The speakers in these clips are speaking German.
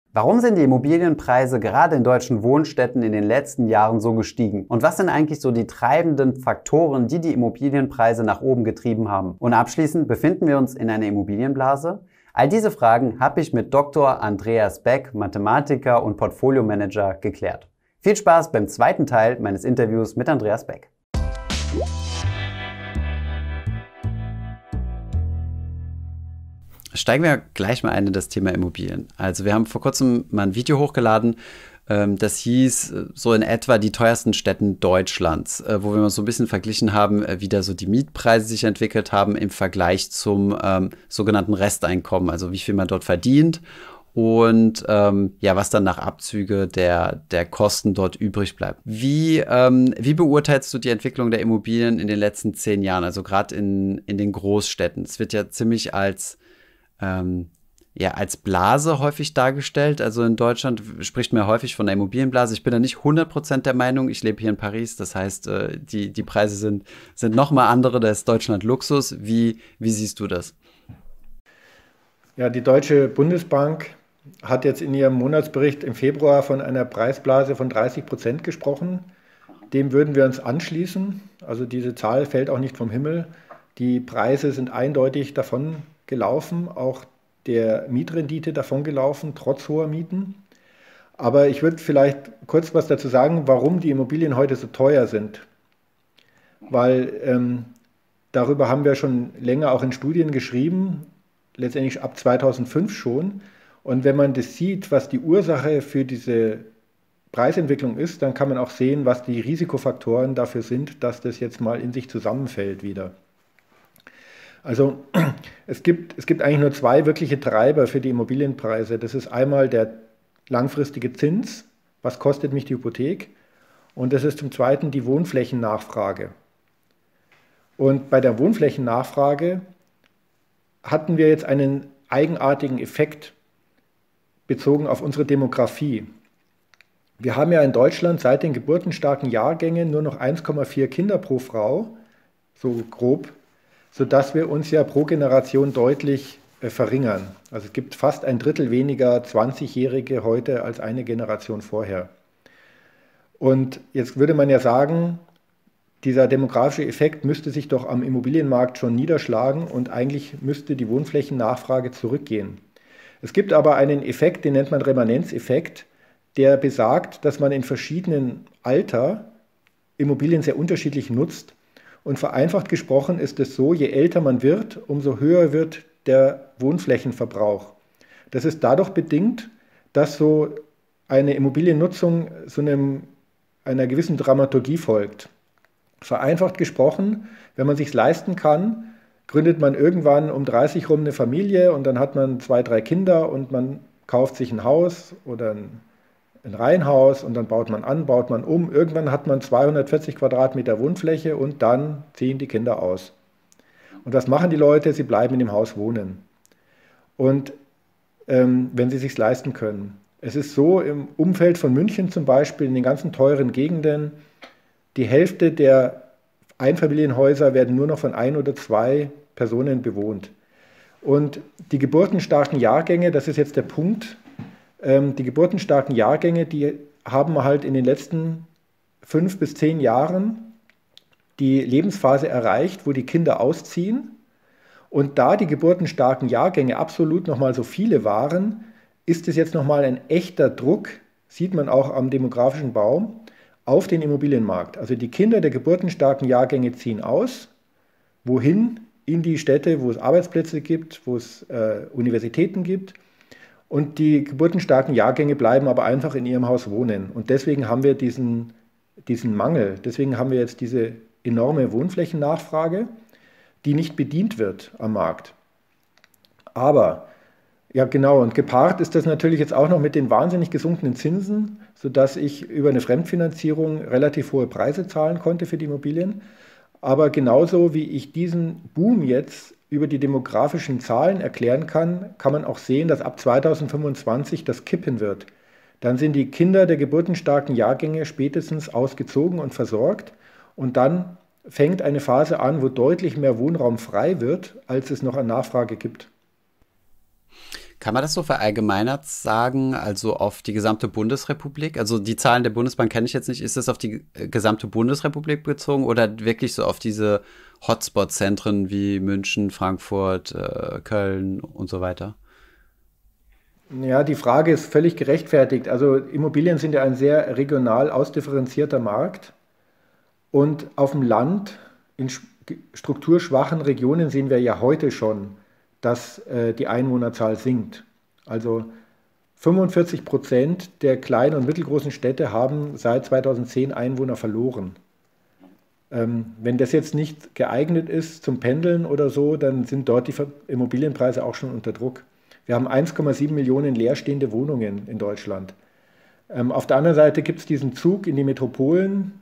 Warum sind die Immobilienpreise gerade in deutschen Wohnstädten in den letzten Jahren so gestiegen? Und was sind eigentlich so die treibenden Faktoren, die die Immobilienpreise nach oben getrieben haben? Und abschließend, befinden wir uns in einer Immobilienblase? All diese Fragen habe ich mit Dr. Andreas Beck, Mathematiker und Portfoliomanager, geklärt. Viel Spaß beim zweiten Teil meines Interviews mit Andreas Beck. Steigen wir gleich mal ein in das Thema Immobilien. Also wir haben vor kurzem mal ein Video hochgeladen, das hieß so in etwa die teuersten Städten Deutschlands, wo wir mal so ein bisschen verglichen haben, wie da so die Mietpreise sich entwickelt haben im Vergleich zum sogenannten Resteinkommen, also wie viel man dort verdient und was dann nach Abzüge der Kosten dort übrig bleibt. Wie beurteilst du die Entwicklung der Immobilien in den letzten 10 Jahren, also gerade in den Großstädten? Es wird ja ziemlich als Blase häufig dargestellt. Also in Deutschland spricht man häufig von der Immobilienblase. Ich bin da nicht 100% der Meinung. Ich lebe hier in Paris. Das heißt, die Preise sind nochmal andere. Da ist Deutschland Luxus. Wie siehst du das? Ja, die Deutsche Bundesbank hat jetzt in ihrem Monatsbericht im Februar von einer Preisblase von 30% gesprochen. Dem würden wir uns anschließen. Also diese Zahl fällt auch nicht vom Himmel. Die Preise sind eindeutig davon gelaufen, auch der Mietrendite davon gelaufen, trotz hoher Mieten. Aber ich würde vielleicht kurz was dazu sagen, warum die Immobilien heute so teuer sind. Weil darüber haben wir schon länger auch in Studien geschrieben, letztendlich ab 2005 schon. Und wenn man das sieht, was die Ursache für diese Preisentwicklung ist, dann kann man auch sehen, was die Risikofaktoren dafür sind, dass das jetzt mal in sich zusammenfällt wieder. Also es gibt eigentlich nur zwei wirkliche Treiber für die Immobilienpreise. Das ist einmal der langfristige Zins, was kostet mich die Hypothek, und das ist zum Zweiten die Wohnflächennachfrage. Und bei der Wohnflächennachfrage hatten wir jetzt einen eigenartigen Effekt bezogen auf unsere Demografie. Wir haben ja in Deutschland seit den geburtenstarken Jahrgängen nur noch 1,4 Kinder pro Frau, so grob, sodass wir uns ja pro Generation deutlich verringern. Also es gibt fast ein Drittel weniger 20-Jährige heute als eine Generation vorher. Und jetzt würde man ja sagen, dieser demografische Effekt müsste sich doch am Immobilienmarkt schon niederschlagen und eigentlich müsste die Wohnflächennachfrage zurückgehen. Es gibt aber einen Effekt, den nennt man Remanenzeffekt, der besagt, dass man in verschiedenen Alter Immobilien sehr unterschiedlich nutzt. Und vereinfacht gesprochen ist es so, je älter man wird, umso höher wird der Wohnflächenverbrauch. Das ist dadurch bedingt, dass so eine Immobiliennutzung einer gewissen Dramaturgie folgt. Vereinfacht gesprochen, wenn man es sich leisten kann, gründet man irgendwann um 30 rum eine Familie und dann hat man 2, 3 Kinder und man kauft sich ein Haus oder ein Reihenhaus und dann baut man an, baut man um. Irgendwann hat man 240 Quadratmeter Wohnfläche und dann ziehen die Kinder aus. Und was machen die Leute? Sie bleiben in dem Haus wohnen. Und wenn sie es sich leisten können. Es ist so, im Umfeld von München zum Beispiel, in den ganzen teuren Gegenden, die Hälfte der Einfamilienhäuser werden nur noch von 1 oder 2 Personen bewohnt. Und die geburtenstarken Jahrgänge, das ist jetzt der Punkt, die geburtenstarken Jahrgänge, die haben halt in den letzten 5 bis 10 Jahren die Lebensphase erreicht, wo die Kinder ausziehen. Und da die geburtenstarken Jahrgänge absolut nochmal so viele waren, ist es jetzt nochmal ein echter Druck, sieht man auch am demografischen Baum, auf den Immobilienmarkt. Also die Kinder der geburtenstarken Jahrgänge ziehen aus. Wohin? In die Städte, wo es Arbeitsplätze gibt, wo es Universitäten gibt. Und die geburtenstarken Jahrgänge bleiben aber einfach in ihrem Haus wohnen. Und deswegen haben wir diesen Mangel. Deswegen haben wir jetzt diese enorme Wohnflächennachfrage, die nicht bedient wird am Markt. Aber, ja genau, und gepaart ist das natürlich jetzt auch noch mit den wahnsinnig gesunkenen Zinsen, sodass ich über eine Fremdfinanzierung relativ hohe Preise zahlen konnte für die Immobilien. Aber genauso wie ich diesen Boom jetzt über die demografischen Zahlen erklären kann, kann man auch sehen, dass ab 2025 das kippen wird. Dann sind die Kinder der geburtenstarken Jahrgänge spätestens ausgezogen und versorgt und dann fängt eine Phase an, wo deutlich mehr Wohnraum frei wird, als es noch an Nachfrage gibt. Kann man das so verallgemeinert sagen, also auf die gesamte Bundesrepublik? Also die Zahlen der Bundesbank kenne ich jetzt nicht. Ist das auf die gesamte Bundesrepublik bezogen oder wirklich so auf diese Hotspot-Zentren wie München, Frankfurt, Köln und so weiter? Ja, die Frage ist völlig gerechtfertigt. Also Immobilien sind ja ein sehr regional ausdifferenzierter Markt. Und auf dem Land, in strukturschwachen Regionen sehen wir ja heute schon, dass die Einwohnerzahl sinkt. Also 45% der kleinen und mittelgroßen Städte haben seit 2010 Einwohner verloren. Wenn das jetzt nicht geeignet ist zum Pendeln oder so, dann sind dort die Immobilienpreise auch schon unter Druck. Wir haben 1,7 Millionen leerstehende Wohnungen in Deutschland. Auf der anderen Seite gibt es diesen Zug in die Metropolen.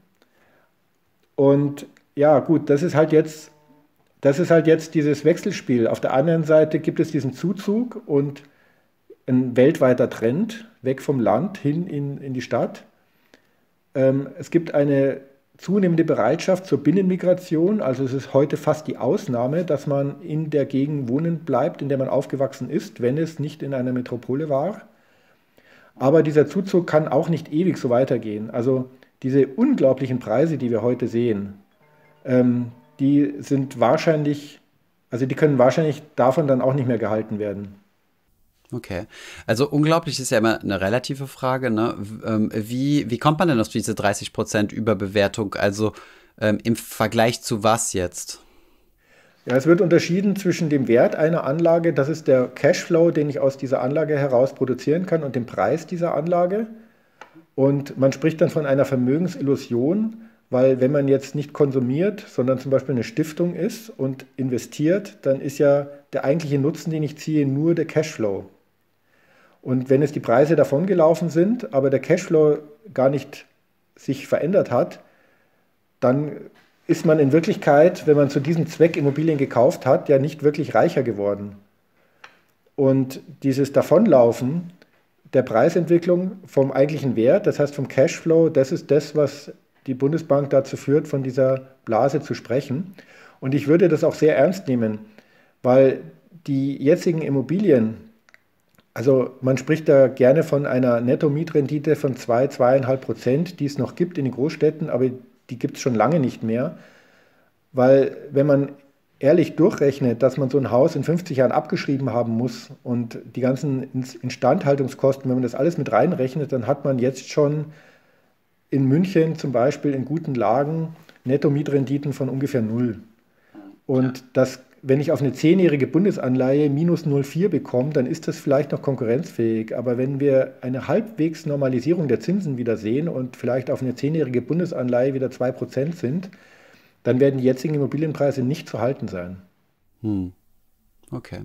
Und ja, gut, das ist halt jetzt dieses Wechselspiel. Auf der anderen Seite gibt es diesen Zuzug und ein weltweiter Trend weg vom Land hin in die Stadt. Es gibt eine zunehmende Bereitschaft zur Binnenmigration. Also es ist heute fast die Ausnahme, dass man in der Gegend wohnen bleibt, in der man aufgewachsen ist, wenn es nicht in einer Metropole war. Aber dieser Zuzug kann auch nicht ewig so weitergehen. Also diese unglaublichen Preise, die wir heute sehen, die sind wahrscheinlich, also die können wahrscheinlich davon dann auch nicht mehr gehalten werden. Okay. Also unglaublich ist ja immer eine relative Frage, ne? Wie kommt man denn auf diese 30% Überbewertung? Also im Vergleich zu was jetzt? Ja, es wird unterschieden zwischen dem Wert einer Anlage, das ist der Cashflow, den ich aus dieser Anlage heraus produzieren kann, und dem Preis dieser Anlage. Und man spricht dann von einer Vermögensillusion, weil wenn man jetzt nicht konsumiert, sondern zum Beispiel eine Stiftung ist und investiert, dann ist ja der eigentliche Nutzen, den ich ziehe, nur der Cashflow. Und wenn es die Preise davongelaufen sind, aber der Cashflow gar nicht sich verändert hat, dann ist man in Wirklichkeit, wenn man zu diesem Zweck Immobilien gekauft hat, ja nicht wirklich reicher geworden. Und dieses Davonlaufen der Preisentwicklung vom eigentlichen Wert, das heißt vom Cashflow, das ist das, was die Bundesbank dazu führt, von dieser Blase zu sprechen. Und ich würde das auch sehr ernst nehmen, weil die jetzigen Immobilien, also man spricht da gerne von einer Netto-Mietrendite von 2,5%, die es noch gibt in den Großstädten, aber die gibt es schon lange nicht mehr, weil wenn man ehrlich durchrechnet, dass man so ein Haus in 50 Jahren abgeschrieben haben muss und die ganzen Instandhaltungskosten, wenn man das alles mit reinrechnet, dann hat man jetzt schon in München zum Beispiel in guten Lagen Netto-Mietrenditen von ungefähr null. Und das, wenn ich auf eine 10-jährige Bundesanleihe minus 0,4 bekomme, dann ist das vielleicht noch konkurrenzfähig. Aber wenn wir eine halbwegs Normalisierung der Zinsen wieder sehen und vielleicht auf eine 10-jährige Bundesanleihe wieder 2% sind, dann werden die jetzigen Immobilienpreise nicht zu halten sein. Hm, okay.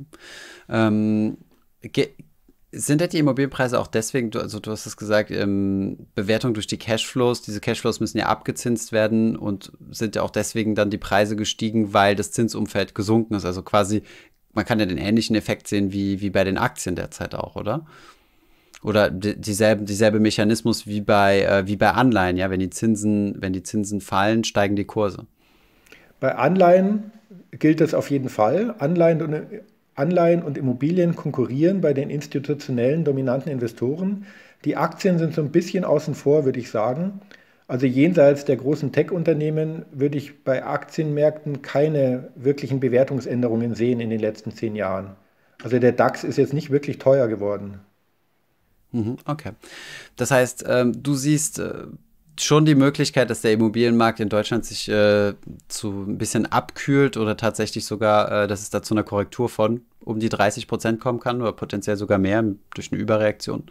Ähm, ge- Sind denn die Immobilienpreise auch deswegen, also du hast es gesagt, Bewertung durch die Cashflows, diese Cashflows müssen ja abgezinst werden und sind ja auch deswegen dann die Preise gestiegen, weil das Zinsumfeld gesunken ist. Also quasi, man kann ja den ähnlichen Effekt sehen wie bei den Aktien derzeit auch, oder? Oder dieselbe Mechanismus wie bei Anleihen, ja, wenn die Zinsen fallen, steigen die Kurse. Bei Anleihen gilt das auf jeden Fall. Anleihen und Immobilien konkurrieren bei den institutionellen dominanten Investoren. Die Aktien sind so ein bisschen außen vor, würde ich sagen. Also jenseits der großen Tech-Unternehmen würde ich bei Aktienmärkten keine wirklichen Bewertungsänderungen sehen in den letzten 10 Jahren. Also der DAX ist jetzt nicht wirklich teuer geworden. Mhm, okay. Das heißt, du siehst schon die Möglichkeit, dass der Immobilienmarkt in Deutschland sich zu ein bisschen abkühlt oder tatsächlich sogar, dass es da zu einer Korrektur von um die 30% kommen kann oder potenziell sogar mehr durch eine Überreaktion.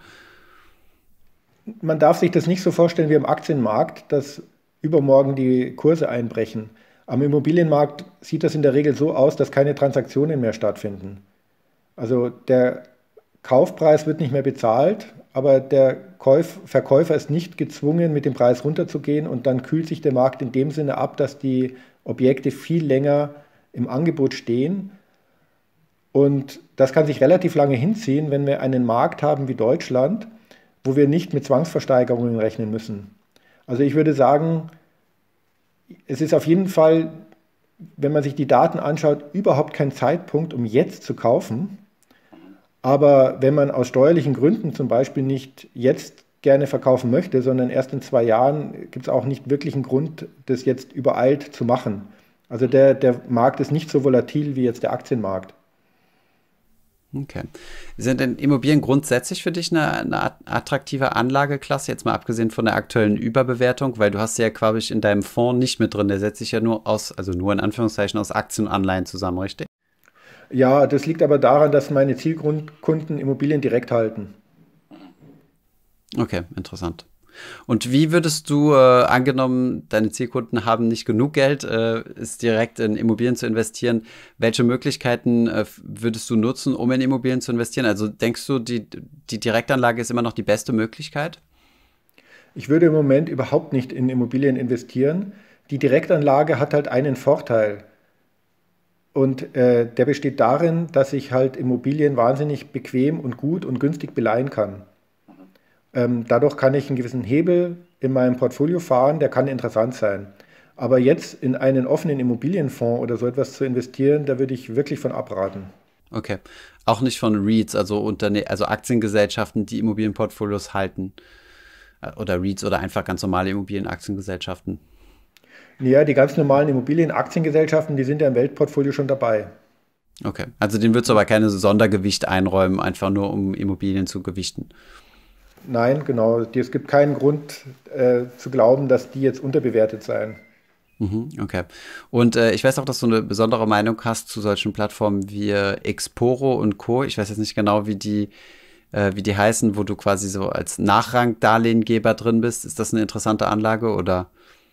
Man darf sich das nicht so vorstellen wie im Aktienmarkt, dass übermorgen die Kurse einbrechen. Am Immobilienmarkt sieht das in der Regel so aus, dass keine Transaktionen mehr stattfinden. Also der Kaufpreis wird nicht mehr bezahlt, aber der Verkäufer ist nicht gezwungen, mit dem Preis runterzugehen, und dann kühlt sich der Markt in dem Sinne ab, dass die Objekte viel länger im Angebot stehen. Und das kann sich relativ lange hinziehen, wenn wir einen Markt haben wie Deutschland, wo wir nicht mit Zwangsversteigerungen rechnen müssen. Also ich würde sagen, es ist auf jeden Fall, wenn man sich die Daten anschaut, überhaupt kein Zeitpunkt, um jetzt zu kaufen. Aber wenn man aus steuerlichen Gründen zum Beispiel nicht jetzt gerne verkaufen möchte, sondern erst in 2 Jahren, gibt es auch nicht wirklich einen Grund, das jetzt übereilt zu machen. Also der Markt ist nicht so volatil wie jetzt der Aktienmarkt. Okay. Sind denn Immobilien grundsätzlich für dich eine attraktive Anlageklasse, jetzt mal abgesehen von der aktuellen Überbewertung, weil du hast sie ja, glaube ich, in deinem Fonds nicht mit drin, der setzt sich ja nur aus, also nur in Anführungszeichen aus Aktien und Anleihen zusammen, richtig? Ja, das liegt aber daran, dass meine Zielkunden Immobilien direkt halten. Okay, interessant. Und wie würdest du, angenommen, deine Zielkunden haben nicht genug Geld, ist direkt in Immobilien zu investieren, welche Möglichkeiten würdest du nutzen, um in Immobilien zu investieren? Also denkst du, die Direktanlage ist immer noch die beste Möglichkeit? Ich würde im Moment überhaupt nicht in Immobilien investieren. Die Direktanlage hat halt einen Vorteil. Und der besteht darin, dass ich halt Immobilien wahnsinnig bequem und gut und günstig beleihen kann. Dadurch kann ich einen gewissen Hebel in meinem Portfolio fahren, der kann interessant sein. Aber jetzt in einen offenen Immobilienfonds oder so etwas zu investieren, da würde ich wirklich von abraten. Okay. Auch nicht von REITs, also also Aktiengesellschaften, die Immobilienportfolios halten. Oder REITs oder einfach ganz normale Immobilienaktiengesellschaften. Ja, die ganz normalen Immobilienaktiengesellschaften, die sind ja im Weltportfolio schon dabei. Okay. Also denen würdest du aber keine Sondergewicht einräumen, einfach nur um Immobilien zu gewichten. Nein, genau. Es gibt keinen Grund zu glauben, dass die jetzt unterbewertet seien. Mhm, okay. Und ich weiß auch, dass du eine besondere Meinung hast zu solchen Plattformen wie Exporo und Co. Ich weiß jetzt nicht genau, wie die heißen, wo du quasi so als Nachrang-Darlehengeber drin bist. Ist das eine interessante Anlage oder?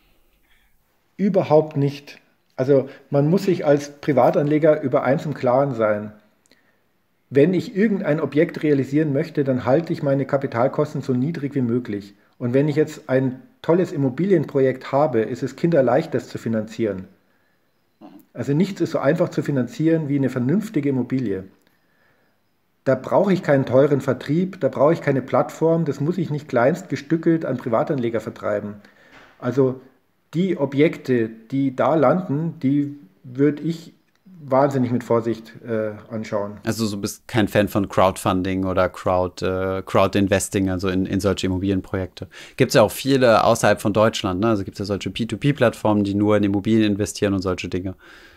Überhaupt nicht. Also man muss sich als Privatanleger über eins im Klaren sein. Wenn ich irgendein Objekt realisieren möchte, dann halte ich meine Kapitalkosten so niedrig wie möglich. Und wenn ich jetzt ein tolles Immobilienprojekt habe, ist es kinderleicht, das zu finanzieren. Also nichts ist so einfach zu finanzieren wie eine vernünftige Immobilie. Da brauche ich keinen teuren Vertrieb, da brauche ich keine Plattform, das muss ich nicht kleinst gestückelt an Privatanleger vertreiben. Also die Objekte, die da landen, die würde ich wahnsinnig mit Vorsicht anschauen. Also du bist kein Fan von Crowdfunding oder Crowdinvesting, also in solche Immobilienprojekte. Gibt es ja auch viele außerhalb von Deutschland, ne? Also gibt es ja solche P2P-Plattformen, die nur in Immobilien investieren und solche Dinge.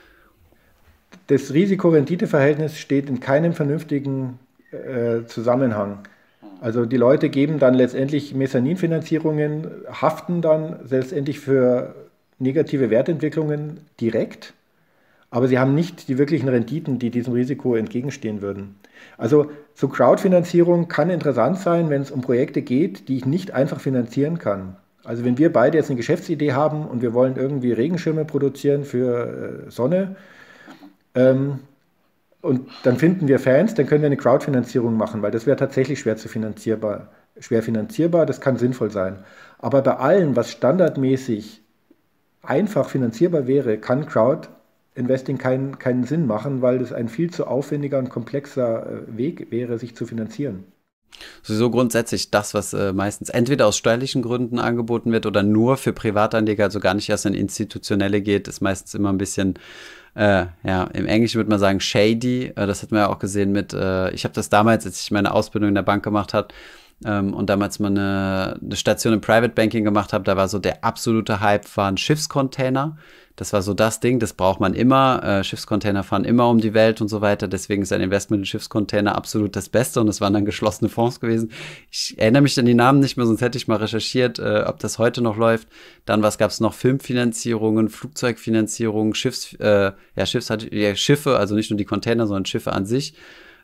Das Risiko-Rendite-Verhältnis steht in keinem vernünftigen Zusammenhang. Also die Leute geben dann letztendlich Mezzaninfinanzierungen, haften dann letztendlich für negative Wertentwicklungen direkt, aber sie haben nicht die wirklichen Renditen, die diesem Risiko entgegenstehen würden. Also so Crowdfinanzierung kann interessant sein, wenn es um Projekte geht, die ich nicht einfach finanzieren kann. Also wenn wir beide jetzt eine Geschäftsidee haben und wir wollen irgendwie Regenschirme produzieren für Sonne, ähm, und dann finden wir Fans, dann können wir eine Crowdfinanzierung machen, weil das wäre tatsächlich schwer finanzierbar, das kann sinnvoll sein. Aber bei allem, was standardmäßig einfach finanzierbar wäre, kann Crowdinvesting keinen Sinn machen, weil das ein viel zu aufwendiger und komplexer Weg wäre, sich zu finanzieren. Sowieso grundsätzlich das, was meistens entweder aus steuerlichen Gründen angeboten wird oder nur für Privatanleger, also gar nicht erst in Institutionelle geht, ist meistens immer ein bisschen, ja, im Englischen würde man sagen shady. Das hat man ja auch gesehen ich habe das damals, als ich meine Ausbildung in der Bank gemacht habe, und damals mal eine Station im Private Banking gemacht habe, da war so der absolute Hype, waren Schiffscontainer. Das war so das Ding, das braucht man immer. Schiffscontainer fahren immer um die Welt und so weiter. Deswegen ist ein Investment in Schiffscontainer absolut das Beste und es waren dann geschlossene Fonds gewesen. Ich erinnere mich an die Namen nicht mehr, sonst hätte ich mal recherchiert, ob das heute noch läuft. Dann, was gab es noch? Filmfinanzierungen, Flugzeugfinanzierungen, Schiffe, also nicht nur die Container, sondern Schiffe an sich.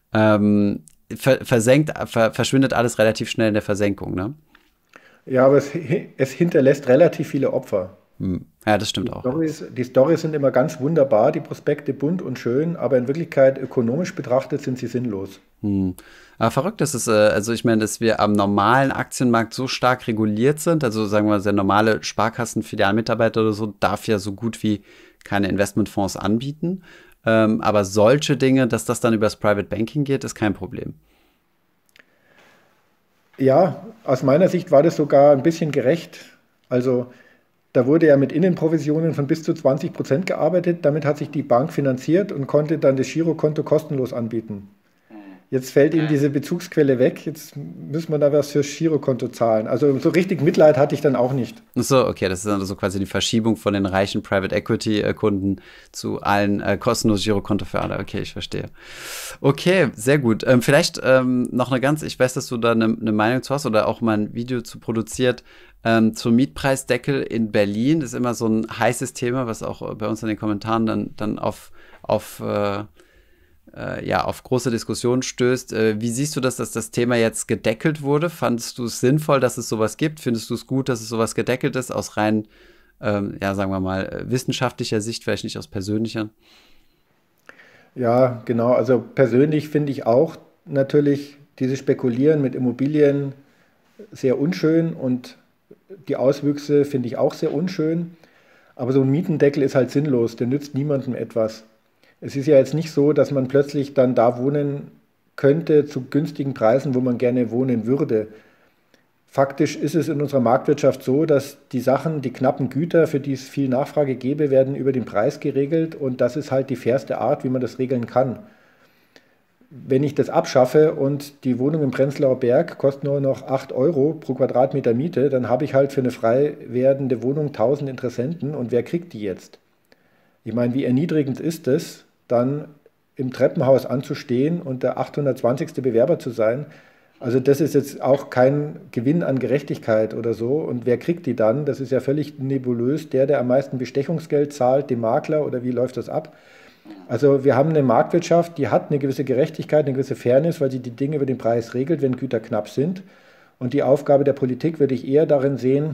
Verschwindet alles relativ schnell in der Versenkung, ne? Ja, aber es hinterlässt relativ viele Opfer. Hm. Ja, das stimmt auch. Die Storys sind immer ganz wunderbar, die Prospekte bunt und schön, aber in Wirklichkeit ökonomisch betrachtet sind sie sinnlos. Hm. Aber verrückt ist es, also ich meine, dass wir am normalen Aktienmarkt so stark reguliert sind, also sagen wir mal, der normale Sparkassenfilialmitarbeiter oder so darf ja so gut wie keine Investmentfonds anbieten. Aber solche Dinge, dass das dann übers Private Banking geht, ist kein Problem. Ja, aus meiner Sicht war das sogar ein bisschen gerecht. Also da wurde ja mit Innenprovisionen von bis zu 20% gearbeitet. Damit hat sich die Bank finanziert und konnte dann das Girokonto kostenlos anbieten. Jetzt fällt Ihnen diese Bezugsquelle weg, jetzt müssen wir da was fürs Girokonto zahlen. Also so richtig Mitleid hatte ich dann auch nicht. So, okay, das ist also quasi die Verschiebung von den reichen Private Equity Kunden zu allen kostenlos Girokonto für alle. Okay, ich verstehe. Okay, sehr gut. Vielleicht noch ich weiß, dass du da eine Meinung zu hast oder auch mal ein Video zu produziert zum Mietpreisdeckel in Berlin. Das ist immer so ein heißes Thema, was auch bei uns in den Kommentaren dann auf große Diskussionen stößt. Wie siehst du das, dass das Thema jetzt gedeckelt wurde? Fandest du es sinnvoll, dass es sowas gibt? Findest du es gut, dass es sowas gedeckelt ist, aus rein, sagen wir mal, wissenschaftlicher Sicht, vielleicht nicht aus persönlicher? Ja, genau. Also persönlich finde ich auch natürlich dieses Spekulieren mit Immobilien sehr unschön und die Auswüchse finde ich auch sehr unschön. Aber so ein Mietendeckel ist halt sinnlos, der nützt niemandem etwas. Es ist ja jetzt nicht so, dass man plötzlich dann da wohnen könnte zu günstigen Preisen, wo man gerne wohnen würde. Faktisch ist es in unserer Marktwirtschaft so, dass die Sachen, die knappen Güter, für die es viel Nachfrage gäbe, werden über den Preis geregelt und das ist halt die fairste Art, wie man das regeln kann. Wenn ich das abschaffe und die Wohnung im Prenzlauer Berg kostet nur noch 8 Euro pro Quadratmeter Miete, dann habe ich halt für eine frei werdende Wohnung 1000 Interessenten und wer kriegt die jetzt? Ich meine, wie erniedrigend ist es, dann im Treppenhaus anzustehen und der 820. Bewerber zu sein? Also das ist jetzt auch kein Gewinn an Gerechtigkeit oder so. Und wer kriegt die dann? Das ist ja völlig nebulös. Der am meisten Bestechungsgeld zahlt, dem Makler oder wie läuft das ab? Also wir haben eine Marktwirtschaft, die hat eine gewisse Gerechtigkeit, eine gewisse Fairness, weil sie die Dinge über den Preis regelt, wenn Güter knapp sind. Und die Aufgabe der Politik würde ich eher darin sehen,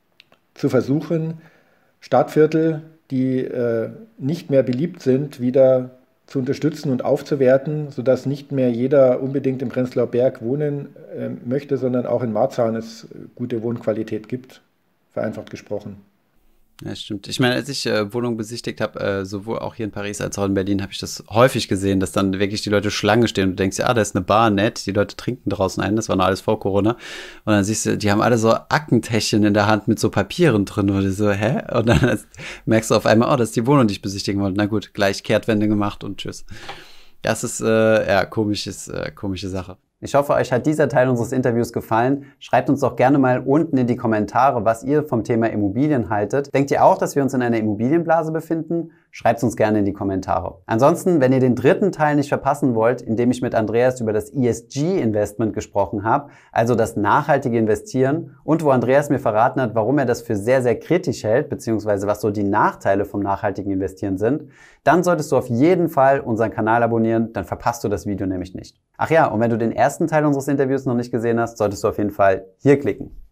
zu versuchen, Stadtviertel, die nicht mehr beliebt sind, wieder zu unterstützen und aufzuwerten, sodass nicht mehr jeder unbedingt im Prenzlauer Berg wohnen möchte, sondern auch in Marzahn es gute Wohnqualität gibt, vereinfacht gesprochen. Ja, stimmt. Ich meine, als ich Wohnungen besichtigt habe, sowohl auch hier in Paris als auch in Berlin, habe ich das häufig gesehen, dass dann wirklich die Leute Schlange stehen und du denkst, ja, da ist eine Bar, nett, die Leute trinken draußen ein, das war noch alles vor Corona. Und dann siehst du, die haben alle so Aktentäschchen in der Hand mit so Papieren drin und du so, hä? Und dann merkst du auf einmal, oh, das ist die Wohnung, die ich besichtigen wollte. Na gut, gleich Kehrtwende gemacht und tschüss. Das ist, komische Sache. Ich hoffe, euch hat dieser Teil unseres Interviews gefallen. Schreibt uns doch gerne mal unten in die Kommentare, was ihr vom Thema Immobilien haltet. Denkt ihr auch, dass wir uns in einer Immobilienblase befinden? Schreibt es uns gerne in die Kommentare. Ansonsten, wenn ihr den dritten Teil nicht verpassen wollt, in dem ich mit Andreas über das ESG-Investment gesprochen habe, also das nachhaltige Investieren, und wo Andreas mir verraten hat, warum er das für sehr, sehr kritisch hält, beziehungsweise was so die Nachteile vom nachhaltigen Investieren sind, dann solltest du auf jeden Fall unseren Kanal abonnieren, dann verpasst du das Video nämlich nicht. Ach ja, und wenn du den ersten Teil unseres Interviews noch nicht gesehen hast, solltest du auf jeden Fall hier klicken.